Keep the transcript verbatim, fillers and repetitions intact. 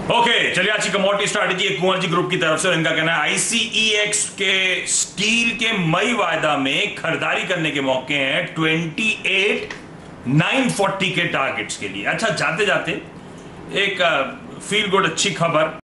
Okay चलिए आज की commodity strategy Kunwar ji group की तरफ से, इनका कहना है आईसीईएक्स के स्टील के मई वायदा में खरीदारी करने के मौके हैं अट्ठाईस नाइन फोर्टी के टारगेट्स के लिए। अच्छा, जाते जाते एक फील गुड अच्छी खबर